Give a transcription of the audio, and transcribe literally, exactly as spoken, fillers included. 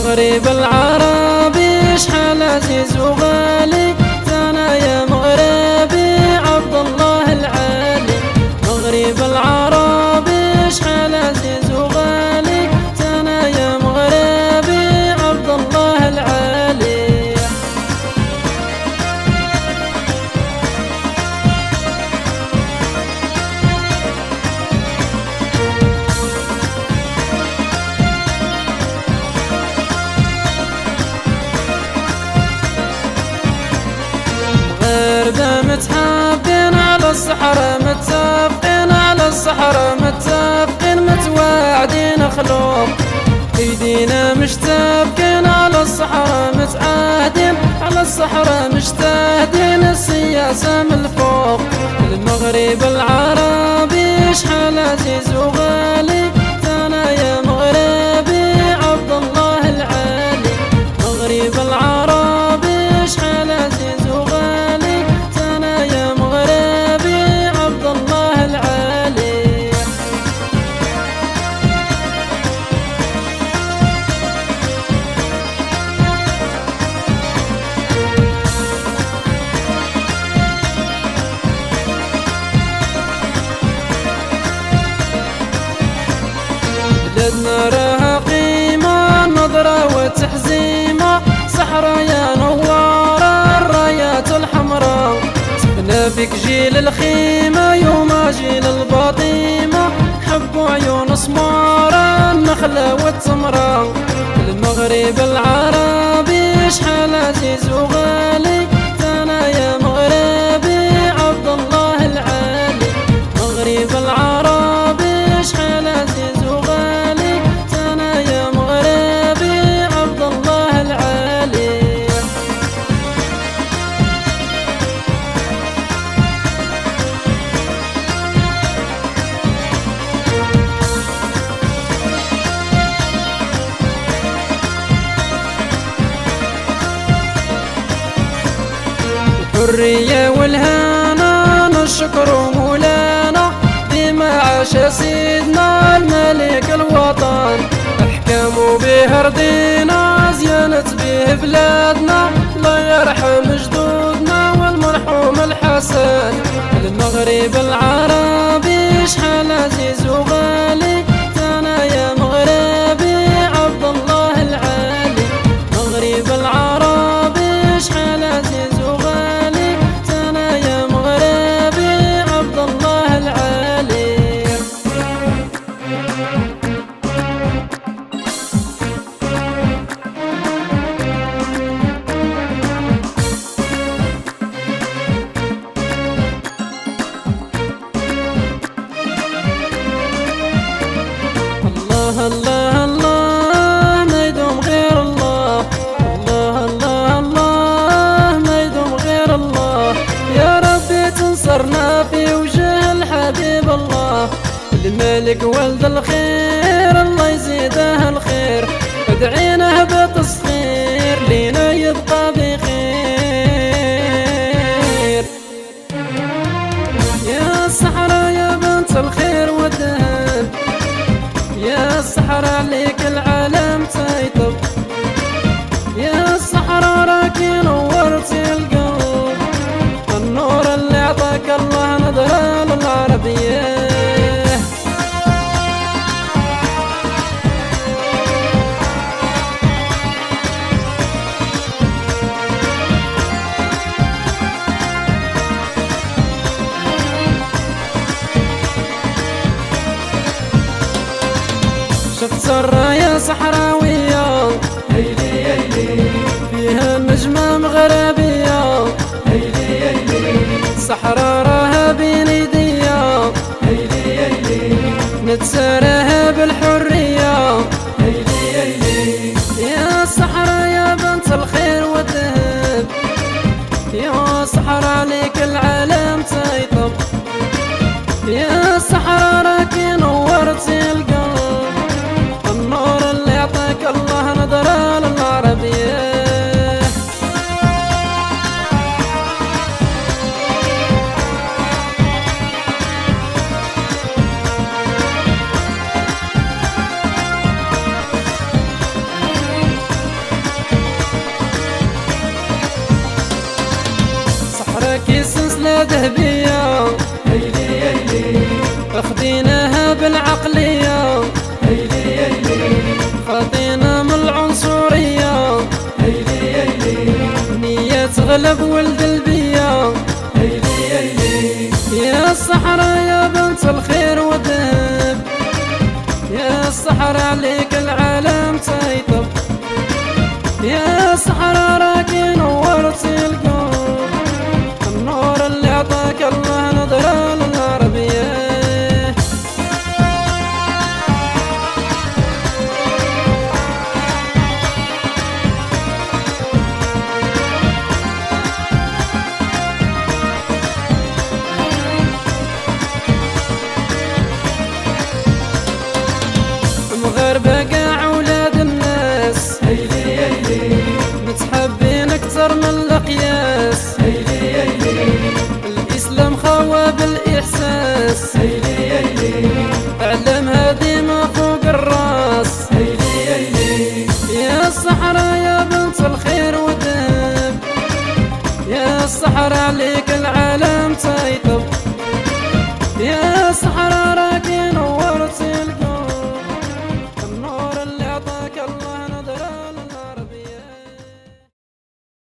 المغرب العربي شحال عزيز وغالي، انا يا مغربي عبد الله العالي. المغرب العربي شحال عزيز وغالي، انا يا مغربي عبد الله العالي. مغاربة متحابين على الصحراء، متفقين على الصحراء، متفقين متواعدين خلوق، ايدينا مشتبكين على الصحراء، متعاهدين على الصحراء، مجتهدين السياسة من الفوق. المغرب العربي شحال عزيز وغالي، انا يا مغربي عبد الله العالي. المغرب العربي شحال عزيز وغالي، انا يا مغربي عبد الله العالي. بلادنا راها قيمة، نظرة وتحزيمة، صحراء يا نوارة الرايات الحمراء. سكنا فيك جيل الخيمة يوم جيل البطيمة، حبوا عيون سمارة النخلة والتمرة. المغرب العربي شحال عزيز وغالي، انا يا مغربي عبد الله العالي. المغرب العربي شحال عزيز وغالي، انا يا مغربي عبد الله العالي. الحرية والهنا نشكر مولانا، بما عاش سيدنا الملك الوطن. احكموا به رضينا، زينت به بلادنا، الله يرحم جدودنا والمرحوم الحسن. المغرب العربي شحال عزيز وغالي، انا يا مغربي عبد الله العالي. المغرب العربي شحال عزيز وغالي، انا يا مغربي عبد الله العالي. الله الله الله ما يدوم غير الله، الله الله الله ما يدوم غير الله. يا ربي تنصرنا في وجه الحبيب الله، الملك ولد الخير الله يزيده الخير. ادعينا بتصخير لينا يبقى بخير. يا الصحراء يا بنت الخير والذهب، يا الصحراء عليك العالم تيطب. يا الصحراء راكي نورتي القلب، النور اللي عطاك الله نظرة للعربية. شفت الراية صحراوية، هيلي هيلي فيها نجمة مغربية، هيلي هيلي صحراء راها بين ايديا، هيلي هيلي نتسارها بالحرية. هيلي هيلي يا صحراء يا بنت الخير والذهب، يا صحراء عليك العالم تيطب. يا صحراء راكي نورتي القلب، النور اللي عطاك الله نظرة للعربية. يا ذهبية هيلي هيلي اخديناها بالعقلية هيلي هيلي خاطينا من العنصرية هيلي هيلي نية تغلب ولد البية هيلي هيلي يا الصحراء يا بنت الخير والذهب يا الصحراء عليك العالم تيطب يا الصحراء راكي نورتي القلب النور اللي عطاك الله نظرة للعربية مغاربة قاع ولاد الناس هيلي هيلي متحبين اكثر من القياس هيلي هيلي الاسلام خوا بالاحساس هيلي هيلي اعلمها ديما فوق الراس هيلي هيلي يا الصحراء يا بنت الخير والذهب يا الصحراء عليك العالم تيطب